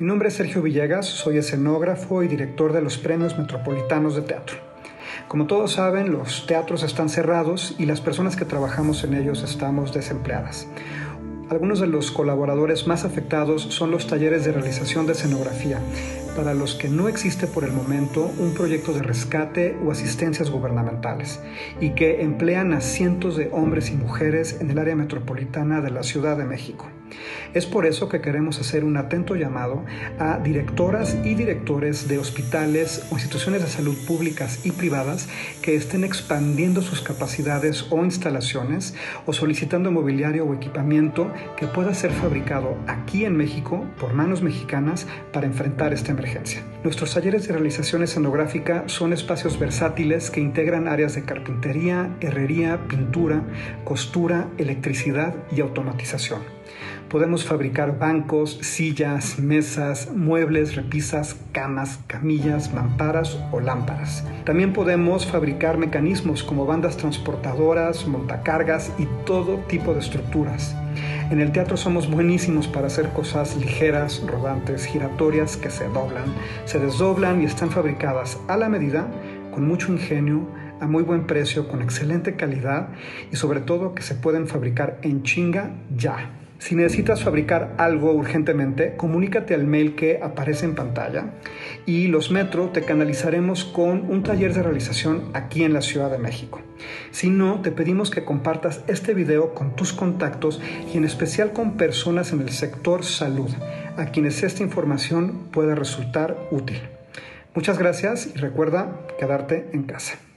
Mi nombre es Sergio Villegas, soy escenógrafo y director de los Premios Metropolitanos de Teatro. Como todos saben, los teatros están cerrados y las personas que trabajamos en ellos estamos desempleadas. Algunos de los colaboradores más afectados son los talleres de realización de escenografía, para los que no existe por el momento un proyecto de rescate o asistencias gubernamentales, y que emplean a cientos de hombres y mujeres en el área metropolitana de la Ciudad de México. Es por eso que queremos hacer un atento llamado a directoras y directores de hospitales o instituciones de salud públicas y privadas que estén expandiendo sus capacidades o instalaciones o solicitando mobiliario o equipamiento que pueda ser fabricado aquí en México por manos mexicanas para enfrentar esta emergencia. Nuestros talleres de realización escenográfica son espacios versátiles que integran áreas de carpintería, herrería, pintura, costura, electricidad y automatización. Podemos fabricar bancos, sillas, mesas, muebles, repisas, camas, camillas, mamparas o lámparas. También podemos fabricar mecanismos como bandas transportadoras, montacargas y todo tipo de estructuras. En el teatro somos buenísimos para hacer cosas ligeras, rodantes, giratorias que se doblan, se desdoblan y están fabricadas a la medida, con mucho ingenio, a muy buen precio, con excelente calidad y sobre todo que se pueden fabricar en chinga ya. Si necesitas fabricar algo urgentemente, comunícate al mail que aparece en pantalla y los Metro te canalizaremos con un taller de realización aquí en la Ciudad de México. Si no, te pedimos que compartas este video con tus contactos y en especial con personas en el sector salud, a quienes esta información pueda resultar útil. Muchas gracias y recuerda quedarte en casa.